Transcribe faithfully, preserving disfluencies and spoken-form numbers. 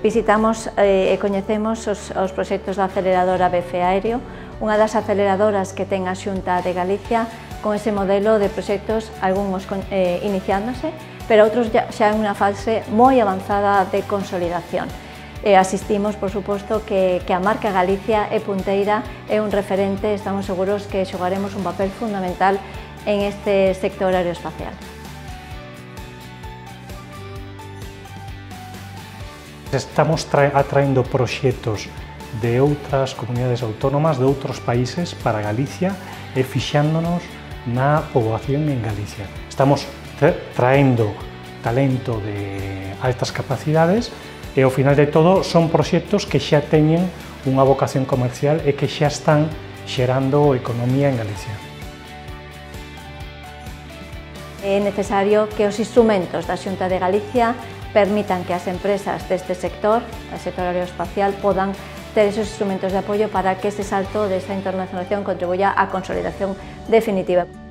Visitamos eh, e coñecemos os, os proxectos da aceleradora B F Aéreo, unha das aceleradoras que ten a Xunta de Galicia con ese modelo de proxectos, algúns eh, iniciándose, pero outros xa, xa en unha fase moi avanzada de consolidación. E asistimos, por suposto, que, que a marca Galicia é punteira, é un referente, estamos seguros que xogaremos un papel fundamental en este sector aeroespacial. Estamos atraendo proxectos de outras comunidades autónomas, de outros países para Galicia e fixándonos na poboación en Galicia. Estamos traendo talento de altas capacidades e ao final de todo son proxectos que xa teñen unha vocación comercial e que xa están xerando economía en Galicia. É necesario que os instrumentos da Xunta de Galicia permitan que as empresas deste sector, o sector aeroespacial, podan ter esos instrumentos de apoio para que ese salto desa internacionalización contribuya á consolidación definitiva.